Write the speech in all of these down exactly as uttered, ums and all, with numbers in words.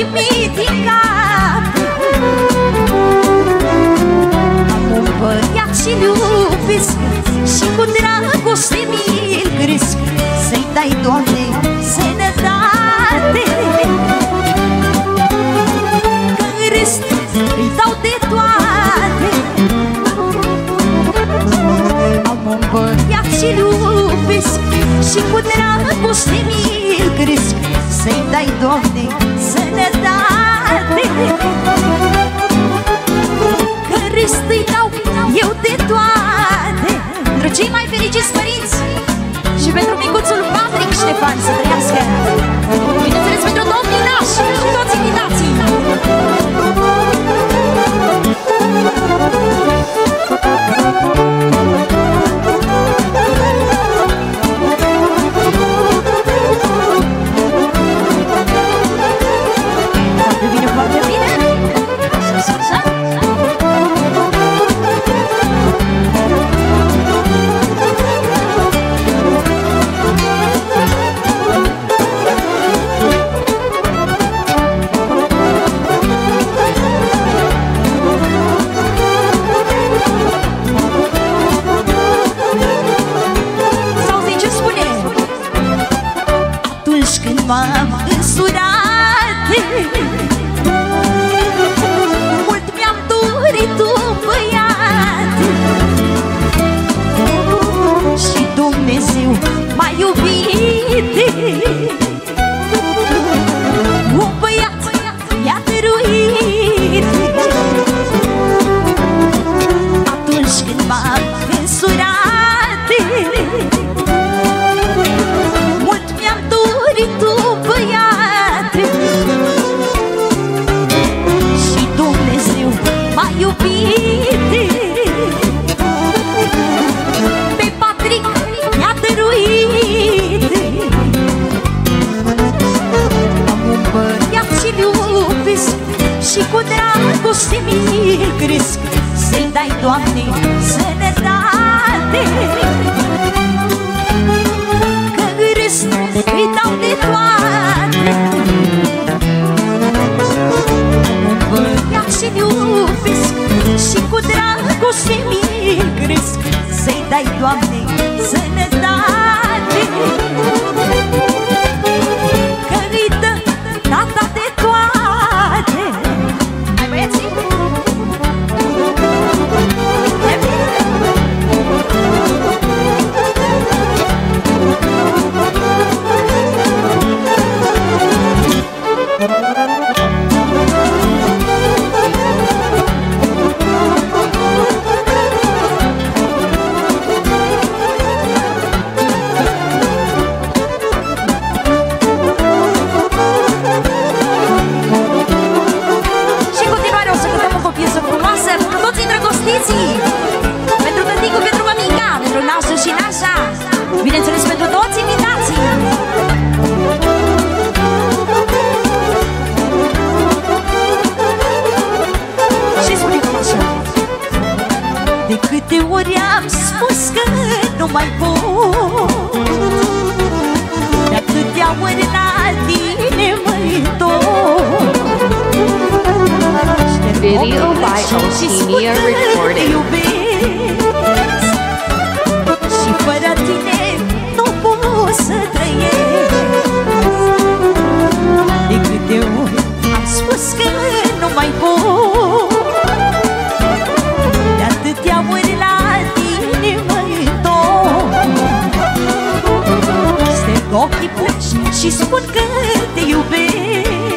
nimic din cap. Am un băiat și-l iubesc și cu dragoste mi-l cresc. Să-i dai, Doamne, sănătate, că în rest îi dau de toate. Am un băiat și-l iubesc și cu dragoste mi-l cresc. Să-i dai, Doamne, sănătate, că în rest îi dau eu de toate. Pentru cei mai fericiți părinți și pentru micuțul Patrick Ștefan, să trăiască. Bineînțeles pentru domnii nași și toți invitații. Foarte bine, foarte bine. Așa, așa, așa. M-am însurat, mult mi-am dorit un băiat și Dumnezeu m-a iubit. Un băiat mi-a dăruit. Atunci când m-am însurat, mult mi-am dorit un băiat și Dumnezeu m-a iubit. Pe Patrick mi-a dăruit. Am un băiat și-l iubesc și cu dragoste mi-l cresc. Să-i dai, Doamne, sănătate, că în rest îi dau de toate. Am un băiat și-l iubesc și cu dragoste mi-l cresc. Să-i dai, Doamne, sănătate, că îi dă tata de toate. Hai, băieții! Pentru tăticu, pentru mămica, pentru nașul și nașa, bineînțeles pentru toți invitații. Și spune-mi așa: de câte ori am spus că nu mai pot, de atâtea ori la tine mă-i întorc. Video by Alchemia Recording. Și fără tine nu pot să trăiesc. De câte ori am spus că nu mai pot, de atâtea ori la tine mă întorc. Sterg ochii pleci și spun că te iubesc.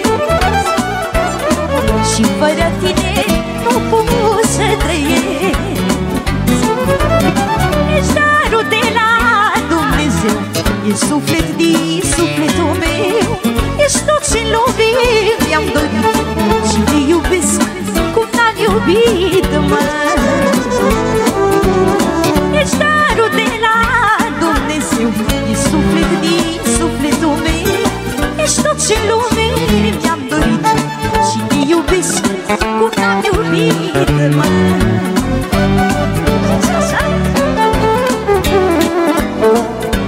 Și fără tine nu pot să trăiesc. Ești darul de la Dumnezeu, ești suflet din sufletul meu, ești tot ce-n lume mi-am dorit și te iubesc cum n-am iubit, mă. Ești darul de la Dumnezeu, ești suflet din sufletul meu, ești tot ce-n lume mi-am dorit și te iubesc cum n-am iubit, mă.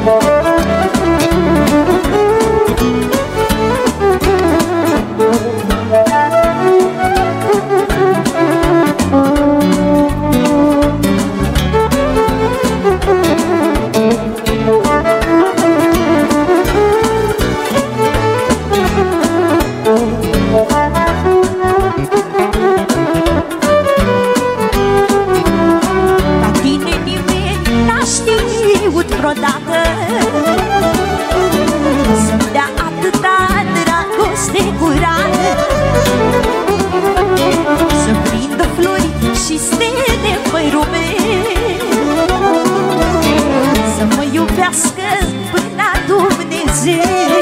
Așa. dragoste curată, să prindă flori și stele pe rume, să mă iubească până la Dumnezeu.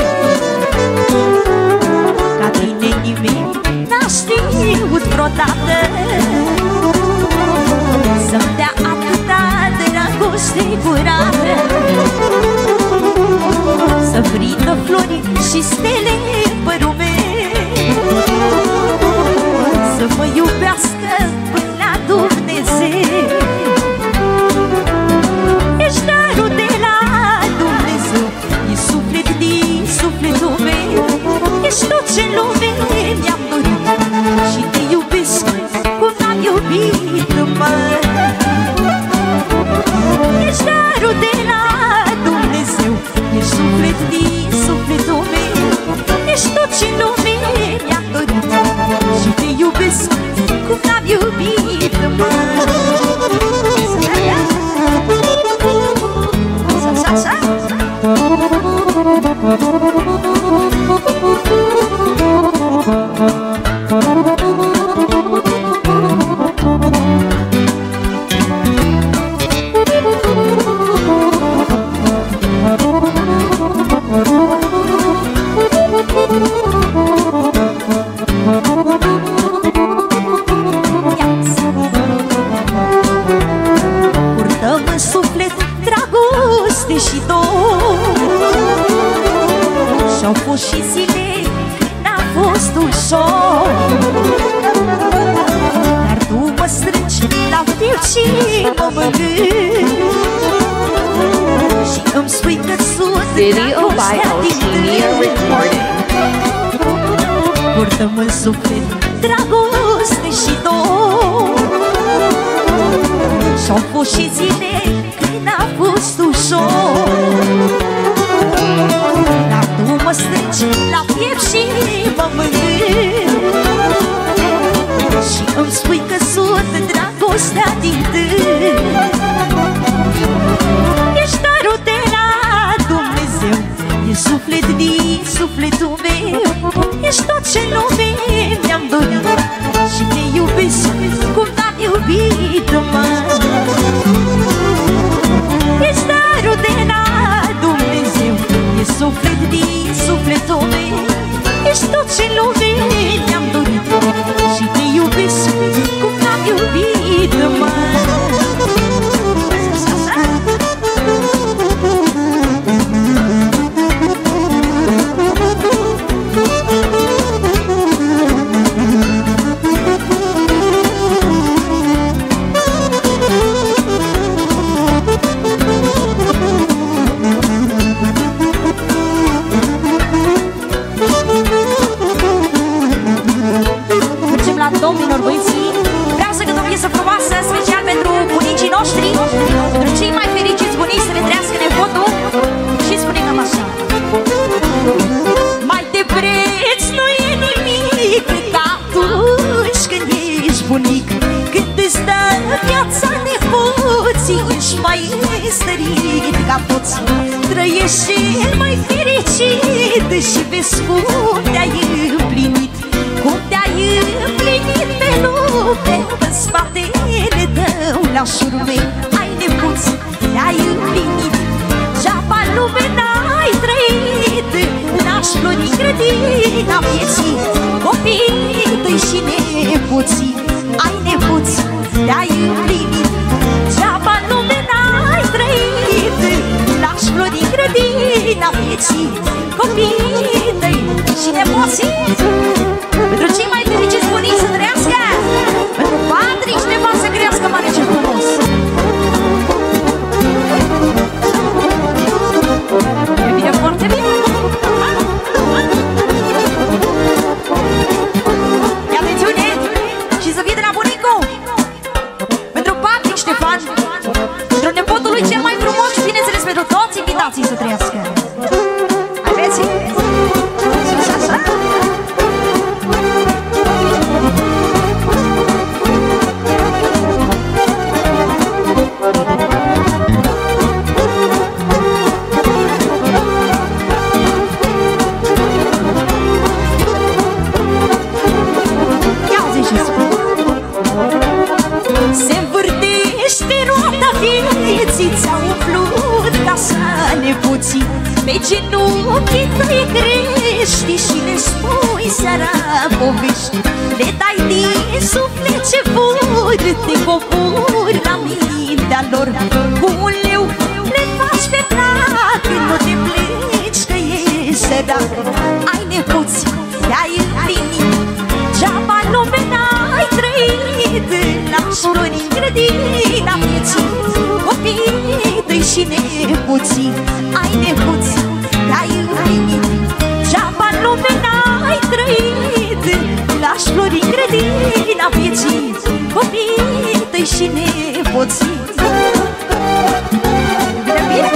Ca tine nimeni n-a știut vreodată, să-mi dea atâta dragoste curată, să prindă flori și stele pe rume, să mă iubească până la Dumnezeu. Ești darul de la Dumnezeu, e suflet din sufletul meu, ești tot ce lume mi-am dorit și te iubesc cum n-am iubit, mă. Ești darul de la Dumnezeu, ești suflet din sufletul meu, ești tot ce lume mi-am dorit și te iubesc cum n-am iubit, mă. Purtăm în suflet dragoste și dor, și-au fost și zile când n-a fost ușor, dar tu mă strângi la piept și mă mângâi și îmi spui că sunt dragostea din tâi. Purtăm în suflet dragoste și dor, și-au fost și zile când n-a fost ușor, dar tu mă strângi la piept și mă mângâi și îmi spui că sunt dragostea din tâi. Ești darul de la Dumnezeu, e suflet din sufletul meu, ești tot ce lume mi-am dorit și te iubesc cum n-am iubit, mă. Ești darul de la Dumnezeu, e suflet din sufletul meu, ești tot ce lume mi-am dorit și te iubesc cum n-am iubit, mă. Domnilor băieții, vreau să cânt o piesă frumoasă, special pentru bunicii noștri, pentru cei mai fericiți bunici, să le trăiască nepotul și spune cam așa. Mai de preț nu e nimic ca atunci când ești bunic, când îți dă viața nepoții, ești mai stărit ca toți, trăiești cel mai fericit și vezi cum te-ai împlinit, cum te-ai împlinit pe lume, în spatele tău la șurme ai nepoți, te-ai împlinit, geaba lume n-ai trăit, n-aș flori grădina vieții, copiii tăi și nepoții, ai nepoți, te-ai împlinit, geaba lume n-ai trăit, n-aș flori grădina vieții, copiii tăi și nepoții. Pentru cei mai fericiți bunici să trăiască, pentru Patrick și nepoți să crească mare și frumos. E bine, foarte bine. Ia atențiune și să fie de la bunicul, pentru Patrick Ștefan, pentru nepotul lui cel mai frumos și bineînțeles pentru toți invitații să trăiască. Aveți? Sus așa? găsești și le spui seara povești. Le dai din suflet ce vor, te cobori la mintea lor. Cu un leu le faci pe plac, nu te pleci că e sărac. Ai nepoți, te-ai împlinit, geaba lume n-ai trăit. Lași flori în grădina vieții, copiii tăi și nepoții. Ai nepoți, te-ai împlinit, geaba lume n-ai trăit. Lași flori în grădina vieții, copiii tăi și nepoții. Bine, bine?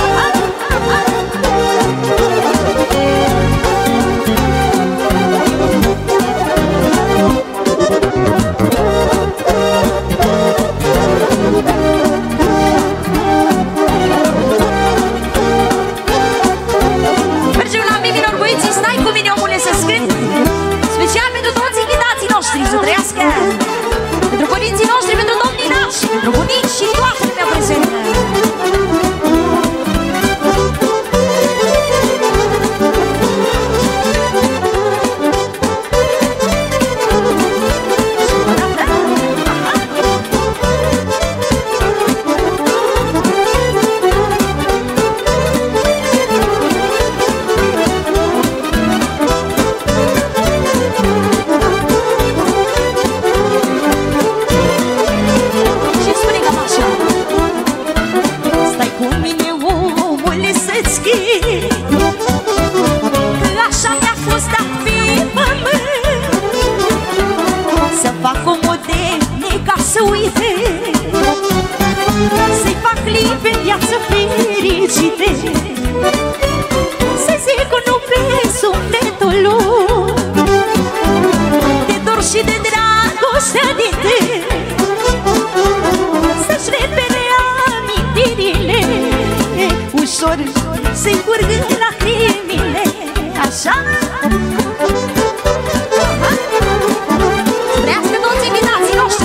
Mergem la Mimi Norgoiții, stai cu mine, omule, să scânt. Special pentru toți invitații noștri, să trăiască. Pentru părinții noștri, pentru domnii nași, pentru bunici și toată lumea prezentă. Să-i fac clipe în viață fericite, să-i zic un nu pe sufletul lui, de dor și de dragostea din te, să-și repere amintirile, ușor să-i curgă lacrimile. Așa? Trească toți invitații noștri!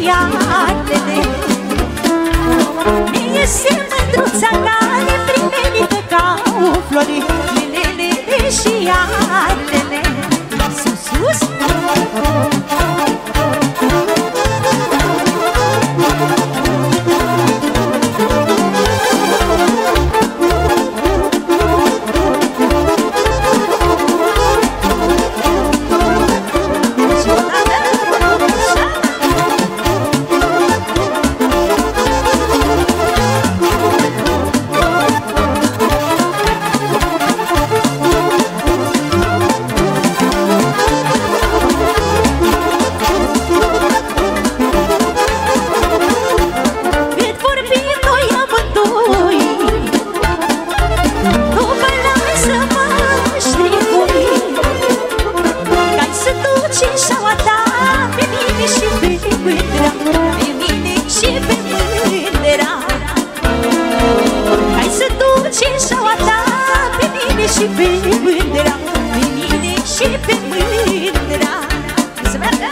iartele. Mie se mândruța care primenită ca o flori, lelele și iartele. Sus, sus! Și pe mândra, pe mine și pe mândra. Să meargă!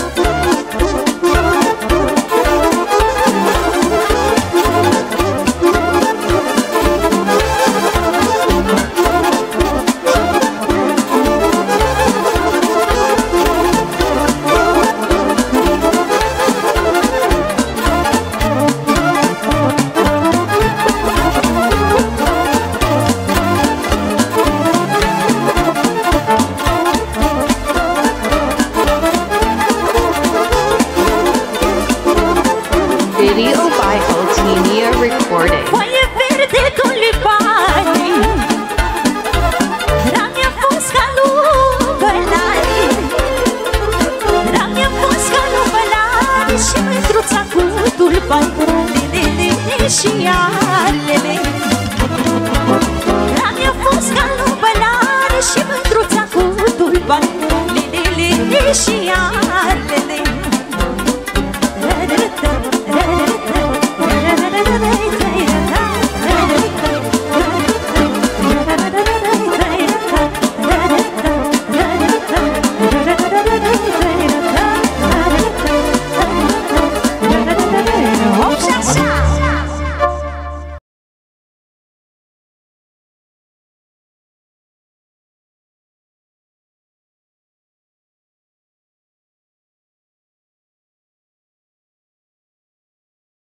Video by Ultimia Recording. Foaie verde tulipani, drag-mi-a fost ca lumânare, drag-mi-a fost ca lumânare și mândruța cu tulipani, lelele și ea.